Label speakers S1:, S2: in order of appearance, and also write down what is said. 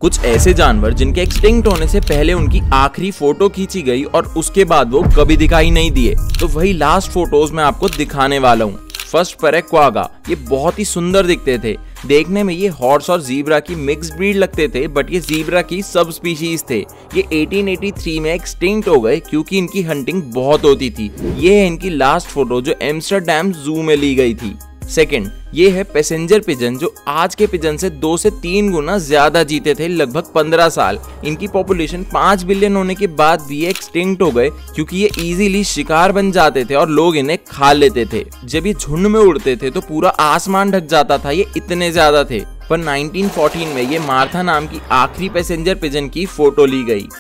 S1: कुछ ऐसे जानवर जिनके एक्सटिंक्ट होने से पहले उनकी आखिरी फोटो खींची गई और उसके बाद वो कभी दिखाई नहीं दिए, तो वही लास्ट फोटोज मैं आपको दिखाने वाला हूँ। फर्स्ट पर है क्वागा। ये बहुत ही सुंदर दिखते थे। देखने में ये हॉर्स और जीब्रा की मिक्स ब्रीड लगते थे, बट ये जीब्रा की सब स्पीशीज थे। ये 1883 में एक्सटिंक्ट हो गए क्योंकि इनकी हंटिंग बहुत होती थी। ये है इनकी लास्ट फोटो जो एम्स्टरडैम जू में ली गई थी। सेकंड, ये है पैसेंजर पिजन जो आज के पिजन से 2 से 3 गुना ज्यादा जीते थे, लगभग 15 साल। इनकी पॉपुलेशन 5 बिलियन होने के बाद भी एक्सटिंक्ट हो गए क्योंकि ये इजीली शिकार बन जाते थे और लोग इन्हें खा लेते थे। जब ये झुंड में उड़ते थे तो पूरा आसमान ढक जाता था, ये इतने ज्यादा थे। पर 1914 में ये मार्था नाम की आखिरी पैसेंजर पिजन की फोटो ली गई।